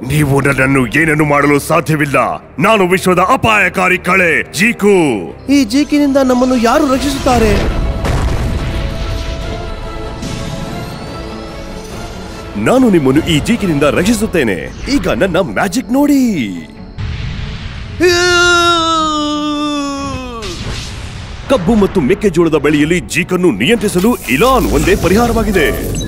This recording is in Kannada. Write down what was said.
ನೀವು ನನ್ನನ್ನು ಏನನ್ನು ಮಾಡಲು ಸಾಧ್ಯವಿಲ್ಲ. ನಾನು ವಿಶ್ವದ ಅಪಾಯಕಾರಿ ಕಳೆ ಜೀಕು. ಈ ಜೀಕಿನಿಂದ ನಮ್ಮನ್ನು ಯಾರು ರಕ್ಷಿಸುತ್ತಾರೆ? ನಾನು ನಿಮ್ಮನ್ನು ಈ ಜೀಕಿನಿಂದ ರಕ್ಷಿಸುತ್ತೇನೆ. ಈಗ ನನ್ನ ಮ್ಯಾಜಿಕ್ ನೋಡಿ. ಕಬ್ಬು ಮತ್ತು ಮೆಕ್ಕೆಜೋಳದ ಬೆಳೆಯಲ್ಲಿ ಜೀಕನ್ನು ನಿಯಂತ್ರಿಸಲು ಇಲಾನ್ ಒಂದೇ ಪರಿಹಾರವಾಗಿದೆ.